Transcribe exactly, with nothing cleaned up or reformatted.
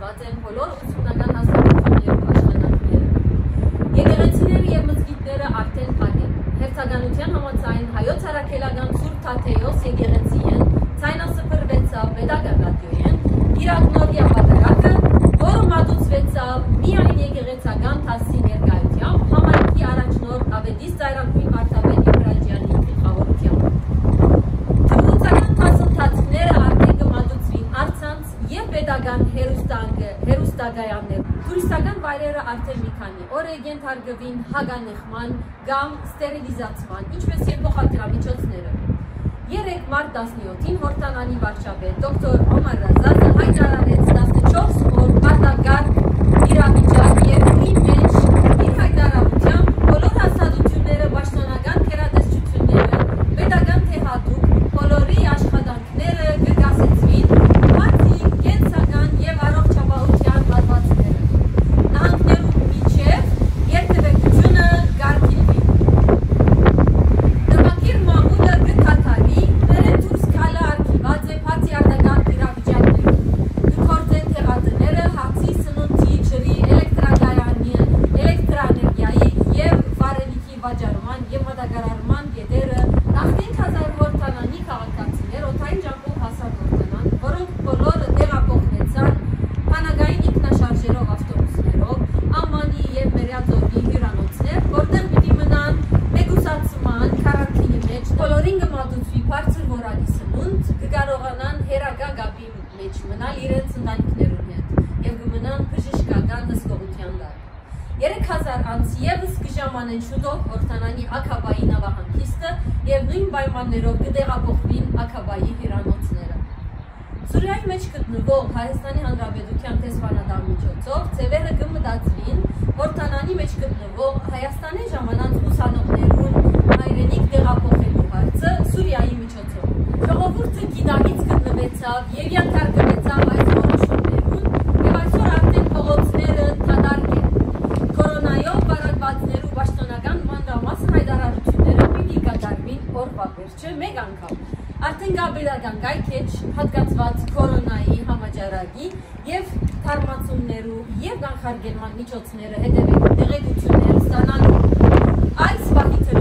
կատարված են բոլոր ուսումնական հաստատություններում աշխատանքները։ Եկեղեցիները եւ մզկիթները արդեն փակ են։ Հերթականության համաձայն հայոց առաքելական Սուրբ Թադեոս եկեղեցին ցայնասփռվեցավ Պետական ռադիոյեն իր ակնօրյա պատարակը, որը մատուցվեցավ միայն եկեղեցական դասի ներկայությամբ համայնքի առաջնորդ Ավետիս Ծայրագույն Վարդապետ Իբրաջյանի գլխավորությամբ։ Թվությունական դասընթացները արդեն կմատուցվին առցանց եւ պետական հերոստագայաններ։ Տուրիստական վայրերը արդեն մի քանի օր է ենթարկվին հագանեղման կամ ստերիլիզացման, ինչպես եւ փոխադրամիջոցները։ Երեկ մարտ տասնյոթին Հորդանանի վարչապետ դոկտոր Օմար Ռազազը հայտարարեց տասնչորս օր արտակարգ իրավիճակ եւ ի մեջ իր հայտարարությամբ բոլոր հաստատությունները պաշտոնական գերատեսչությունները պետական թե հատուկ բոլորի աշխատանքները կկասեցվին, բացի կենսական եւ առողջապահության հատվածները։ Նահանգներում միջև երթևեկությունը կարգելվի։ Նամակիր մամուլը կթաթարի, ներեն դուրս քալը արգիված է բացի արտակարգ իրավիճակներում։ Կգործեն թեղատները, հացի, սնունդի, ջրի, էլեկտրակայանի, էլեկտրաէներգիայի եւ վարելիքի վաճառման եւ մատակարարման կետերը նախնին հազար Հորդանանի քաղաքացիներ օդային ջանքով հասան Հորդանան, որոնք բոլորը տեղափոխվեցան հանագային ինքնաշարժերով ավտոբուսներով, Ամանի եւ Մերիածովի հյուրանոցներ, որտեղ պիտի մնան մեկուսացման քառանքինի մեջ, բոլորին կմատուցվի բարձր որակի սնունդ, կկարողանան հերակա գապի մեջ մնալ իրենց ընտանիքներուն հետ եւ կմնան բժշկական նստողության տակ։ երեք հազար անց եւս կժամանեն շուտով Հորդանանի Աքաբայի նավահանգիստը եւ նույն պայմաններով կտեղափոխվին Աքաբայի հյուրանոցները։ Սուրիայի մեջ գտնվող Հայաստանի Հանրապետության դեսպանատան միջոցով ծևերը կմտածվին Հորդանանի մեջ գտնվող Հայաստանի ժամանած ուսանողներուն հայրենիք տեղափոխելու հարցը Սուրիայի միջոցով։ Ժողովուրդը գիտակից գտնվեցավ եւ ենթարկվեցավ այս որոշումներուն եւ այսօր արդեն փողոցները դատարկ են։ Կորոնայով վարակվածներու պաշտոնական մանրամասն հայտարարությունները պիտի կատարվին օրվա վերջը մեկ անգամ։ Արդեն գաբելական կայքեջ հատկացված կորոնայի համաճարակի եւ թարմացումներու եւ կանխարգելման միջոցները հետևելու տեղեկություններ ստանալու։ Այս վաղի